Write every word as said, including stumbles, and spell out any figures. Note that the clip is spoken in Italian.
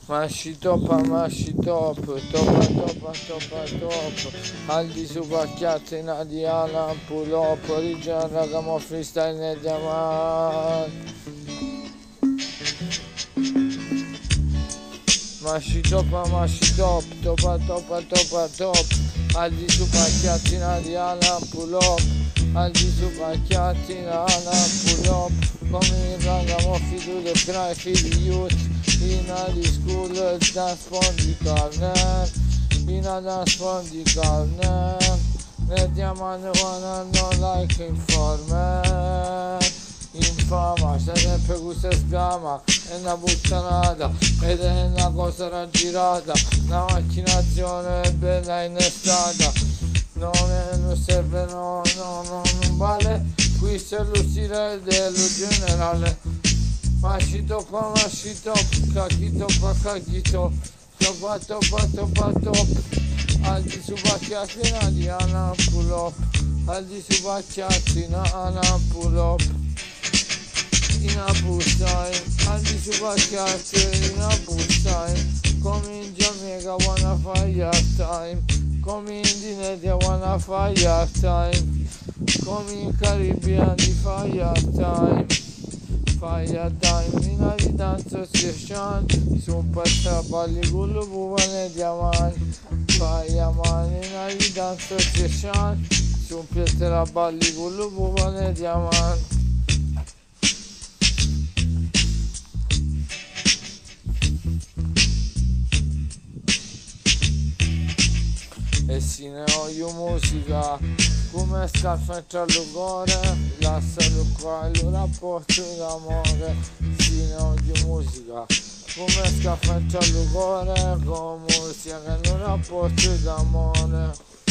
Masci toppa, masci top, toppa toppa toppa top, al di su pacchiatti in adiana, pull up, original ragamo freestyle nel diamante. Masci toppa, masci top, toppa toppa toppa top, al di su pacchiatti in adiana, pull up, al di su pacchiatti in adiana, pull up, come il ragamo figlio del cry, figlio youth. In a school dance from the corner, in a dance from the corner, ne diamante wanna know like informer, infama, se sempre questa sgama, è una puttanata, ed è una cosa raggirata, una macchinazione bella innestata, non, è, non serve, no, no, no, non vale, qui c'è lo stile dello generale. Masci toppa, masci top, cacchi toppa, cacchi top, toppa toppa toppa top, al di su pacchiatti in adiana pull up, al di su pacchiatti in adiana pull up, in a bussai, al di su pacchiatti in a bussai, come in Jamaica wanna fire time, come in Dinette wanna fire time, come in Caribbean di fire time. Fire time in a danza association, super traballi con lo buone diamanti. Fire man in a danza association, super traballi con lo buone diamanti. E se ne voglio musica come scalfa tra il cuore, lascialo qua il rapporto d'amore. Se ne voglio musica come scalfa tra il cuore, con musica che è un rapporto d'amore.